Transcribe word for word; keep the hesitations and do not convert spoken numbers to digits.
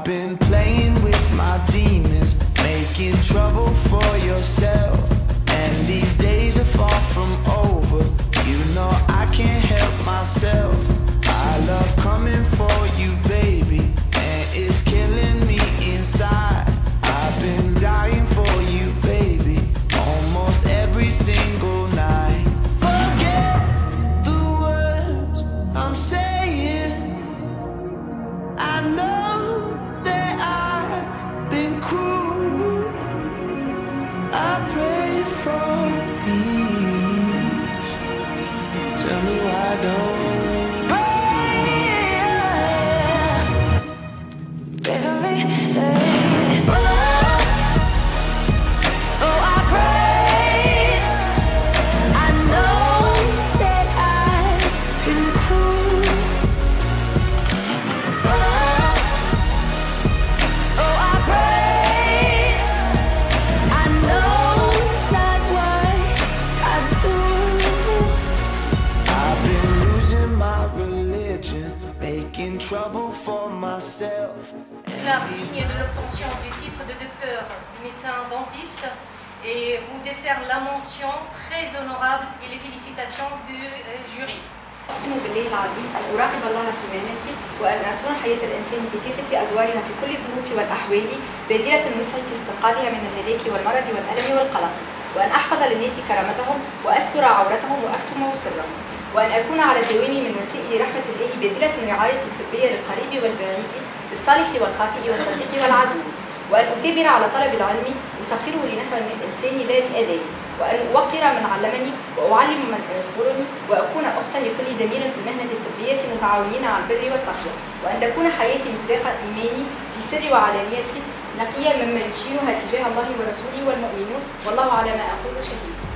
been playing with my demons, making trouble for yourself. And these days are far from over. You know I can't help myself. I love coming for you, baby, and it's killing me inside. I've been dying for you, baby, almost every single night. Forget the words I'm saying. I know that I've been cruel. I pray for peace. Tell me why don't La digne de l'obtention du titre de docteur du médecin dentiste et vous décerne la mention très honorable et les félicitations du euh, jury. أقسم بالله العظيم أن أراقب الله في مهنتي وأن أصون حياة الإنسان في كافة أدوارها في كل الظروف والأحوال بادرة النصح في استنقاذها من الهلاك والمرض والألم والقلق، وأن أحفظ للناس كرامتهم وأستر عورتهم وأكتم سرهم، وأن أكون على الدوام من وسائل رحمة الله بادرة الرعاية الطبية للقريب والبعيد، للصالح والخاطئ والصديق والعدو، وأن أثابر على طلب العلم أسخره لنفع الإنسان لا لأذاه، وأن أوقر من علمني وأعلم من يصبرني، وأكون أختا لكل زميل في المهنة الطبية متعاونين على البر والتقوى، وأن تكون حياتي مصداق إيماني في سر وعلانية نقية مما يشيرها تجاه الله ورسوله والمؤمنون، والله على ما أقول شهيد.